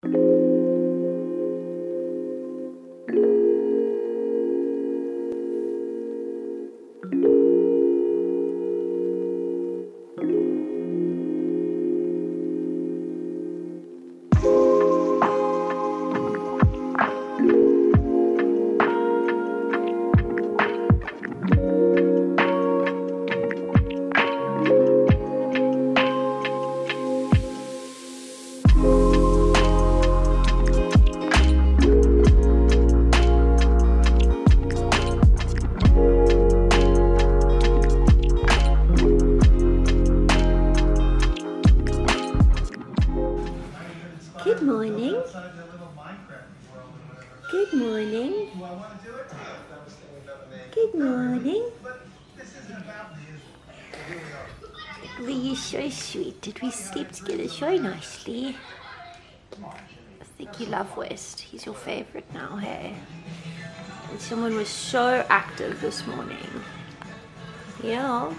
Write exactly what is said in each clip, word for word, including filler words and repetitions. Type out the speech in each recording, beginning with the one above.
Good morning. Good morning. Good morning. Were you so sweet? Did we sleep together so nicely? I think you love West. He's your favorite now, hey? And someone was so active this morning. Yeah.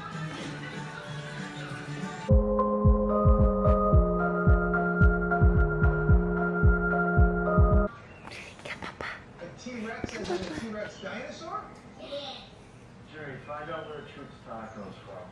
T-Rex dinosaur? Yeah. Jerry, find out where Truth's tacos from.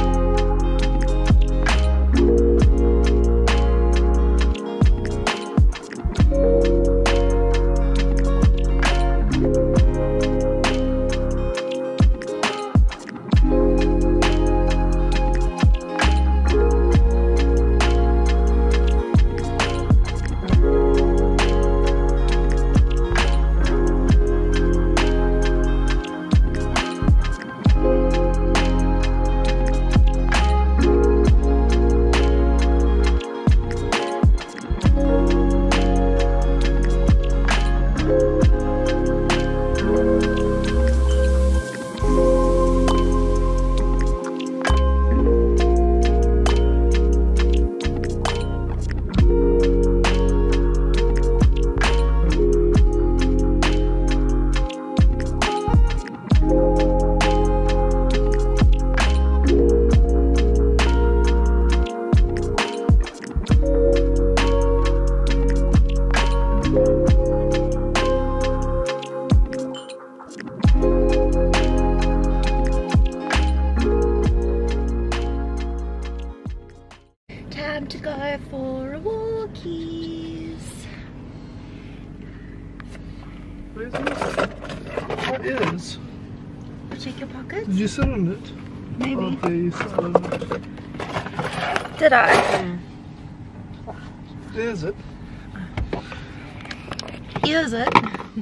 Time to go for a walkies. What is? Check your pockets. Did you sit on it? Maybe. Okay, you sat on it. Did I? Is it? Is it?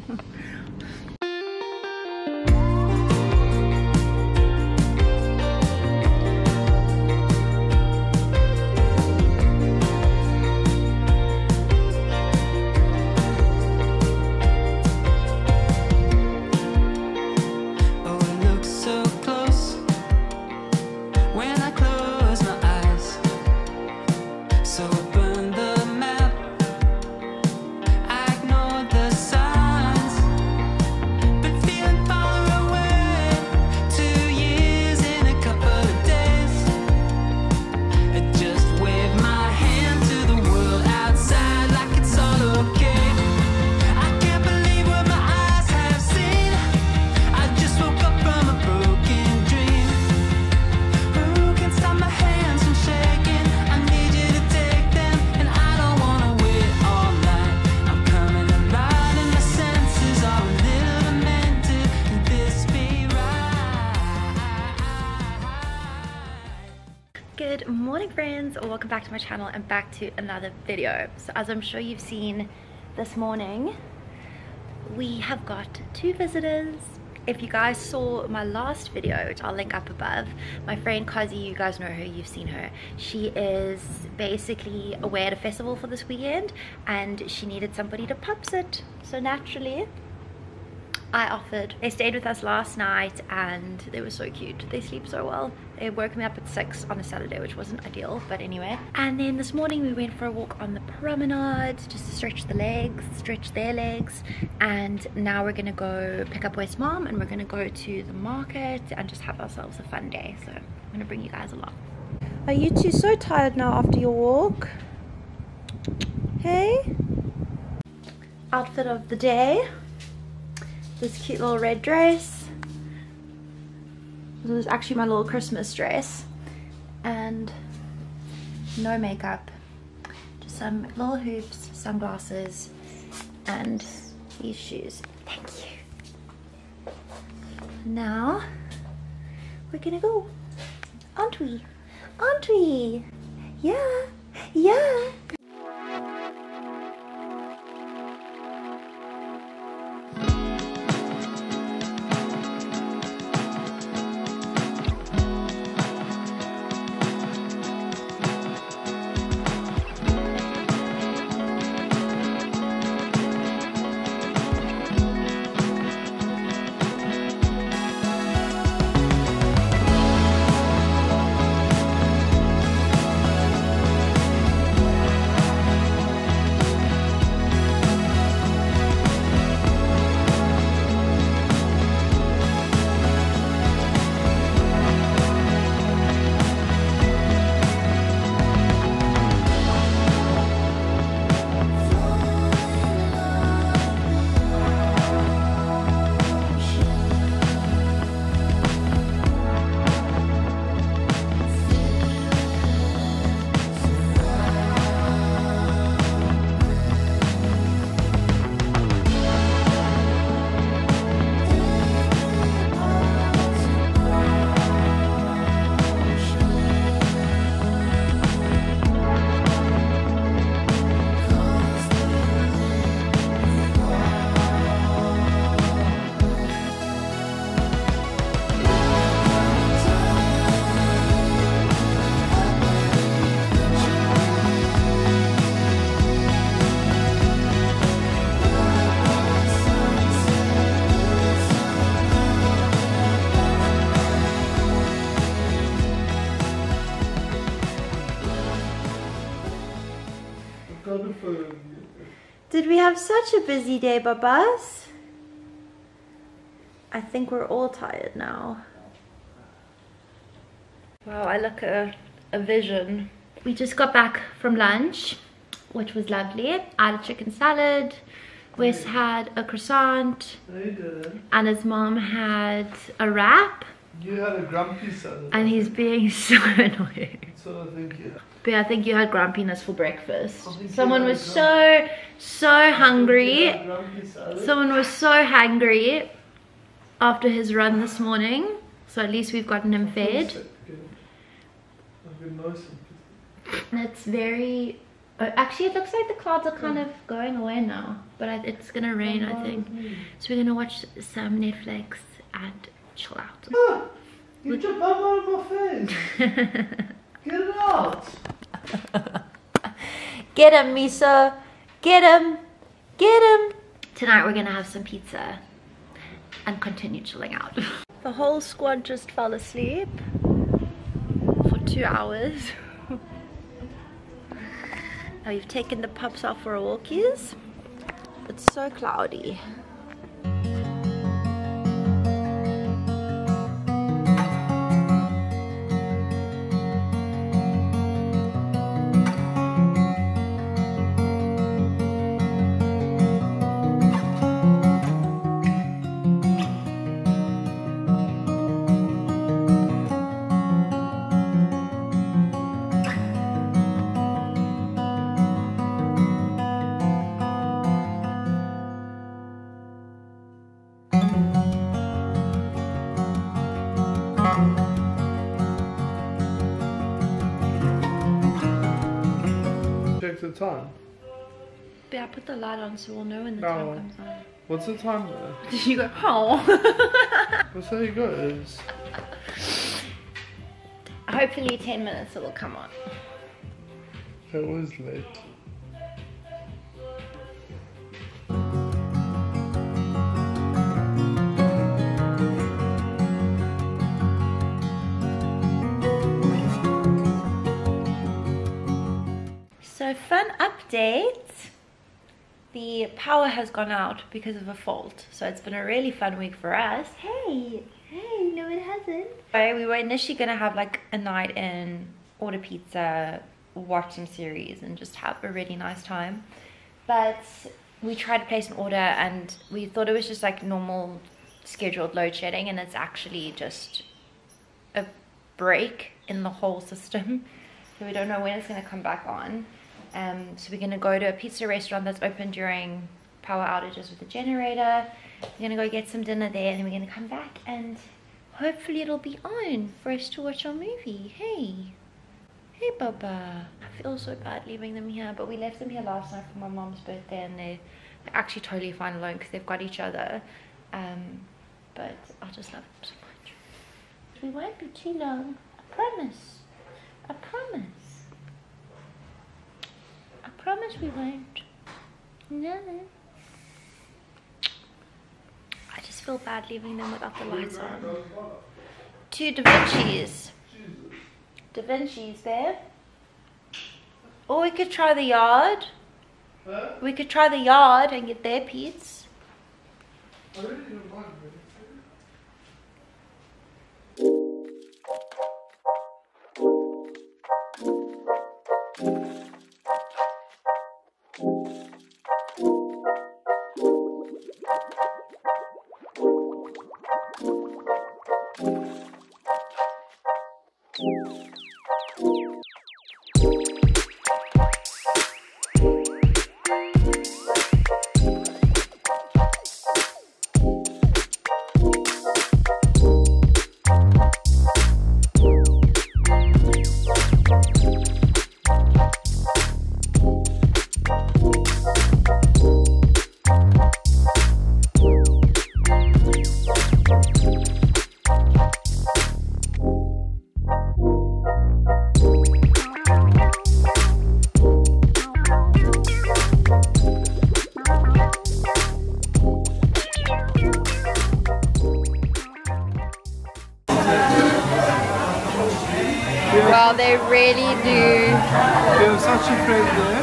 Good morning friends, welcome back to my channel and back to another video. So as I'm sure you've seen this morning, we have got two visitors. If you guys saw my last video, which I'll link up above, my friend Kazi, you guys know her, you've seen her. She is basically away at a festival for this weekend and she needed somebody to pup sit. So naturally, I offered. They stayed with us last night and they were so cute. They sleep so well. They woke me up at six on a Saturday, which wasn't ideal, but anyway. And then this morning we went for a walk on the promenade just to stretch the legs, stretch their legs. And now we're gonna go pick up West's mom and we're gonna go to the market and just have ourselves a fun day. So I'm gonna bring you guys along. Are you two so tired now after your walk? Hey? outfit of the day. This cute little red dress. This is actually my little Christmas dress. And no makeup. Just some little hoops, sunglasses, and these shoes. Thank you. Now, we're gonna go. Aren't we? Aren't we? Yeah. Yeah. Did we have such a busy day, Babas? I think we're all tired now. Wow, I look a, a vision. We just got back from lunch, which was lovely. I had a chicken salad. Wes had a croissant. No, you didn't. And his mom had a wrap. You had a grumpy salad. And he's being so annoying. So I think, yeah. But I think you had grumpiness for breakfast. I think Someone you had was so, so hungry. You had grumpy salad. Someone was so hungry after his run this morning. So at least we've gotten him fed. I've been nice and And it's very... Uh, actually, it looks like the clouds are kind of going away now. But I, it's going to rain, I think. So we're going to watch some Netflix and chill out. Ah, you took your bum out of my face. Get it out. Get him, Misa. Get him. Get him. Tonight we're gonna have some pizza and continue chilling out. The whole squad just fell asleep for two hours. Now we've taken the pups off for our walkies. It's so cloudy. Check the time. Yeah, put the light on so we'll know when the No. time comes on. What's the time there? Did you go, oh? What's how you go is? Hopefully ten minutes it will come on. It was late. So fun update. The power has gone out because of a fault. So it's been a really fun week for us. Hey, hey, no it hasn't. So we were initially gonna have like a night in, order pizza, watch some series and just have a really nice time. But we tried to place an order and we thought it was just like normal scheduled load shedding, and it's actually just a break in the whole system. So we don't know when it's going to come back on. Um, so we're going to go to a pizza restaurant that's open during power outages with the generator. We're going to go get some dinner there, and then we're going to come back and hopefully it'll be on for us to watch our movie. Hey. Hey, Baba. I feel so bad leaving them here, but we left them here last night for my mom's birthday, and they're actually totally fine alone because they've got each other. Um, but I just love them so much. We won't be too long. I promise. I promise. I promise we won't. No. I just feel bad leaving them without the lights on. Two Da Vinci's. Da Vinci's there. Or we could try the yard. Huh? We could try the yard and get their pizza. I really don't mind it. Well, they really do. You're such a friend there.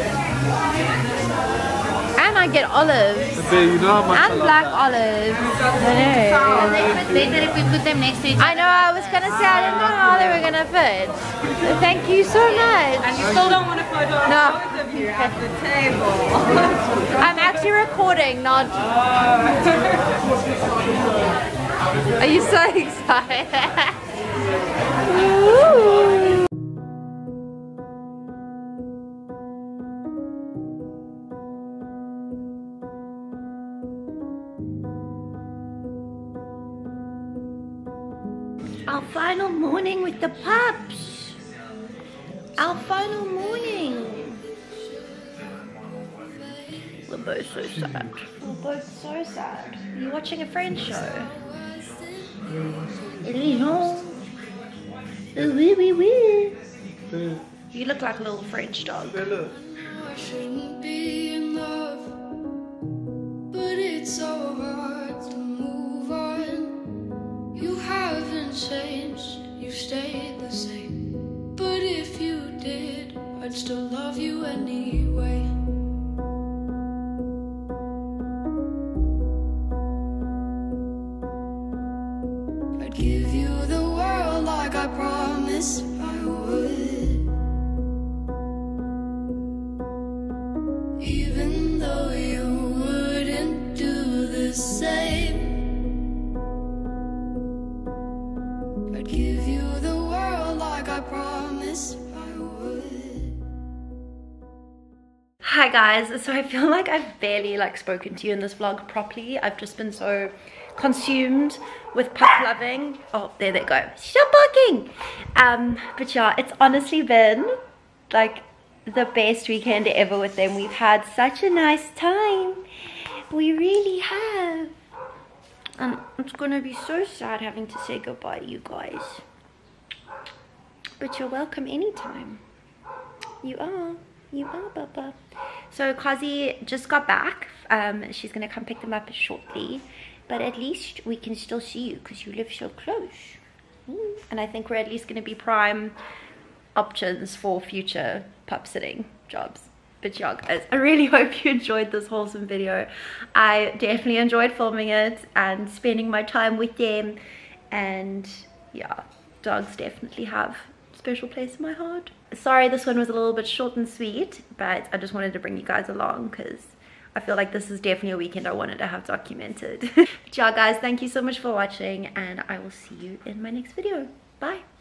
And I get olives. But you know how much And I love black that. olives. I know. They said if we put them next to each other. I know, I was gonna say I didn't know how they were gonna fit. So thank you so much. And you still don't want to photo of No. both of you at the table. I'm actually recording, not. Are you so excited? Ooh. Our final morning with the pups. Our final morning. We're both so sad. We're both so sad. Are you watching a Friends show? Wee wee wee. You look like a little French dog. I shouldn't be in love, but it's so hard to move on. You haven't changed, you stayed the same. But if you did, I'd still love you anyway. I'd give you the world like I promised I would. Even though you wouldn't do the same, I'd give you the world like I promised I would. Hi guys, so I feel like I've barely like spoken to you in this vlog properly. I've just been so consumed with pup loving. Oh, there they go. Stop barking. Um, but yeah, it's honestly been like the best weekend ever with them. We've had such a nice time. We really have. And it's gonna be so sad having to say goodbye to you guys. But you're welcome anytime. You are. You are, Baba. So Kazi just got back. Um, she's gonna come pick them up shortly. But at least we can still see you because you live so close. Mm. And I think we're at least gonna be prime options for future pup sitting jobs. But yeah guys, I really hope you enjoyed this wholesome video. I definitely enjoyed filming it and spending my time with them. And yeah, dogs definitely have a special place in my heart. Sorry this one was a little bit short and sweet, but I just wanted to bring you guys along because I feel like this is definitely a weekend I wanted to have documented. But yeah guys, thank you so much for watching, and I will see you in my next video. Bye.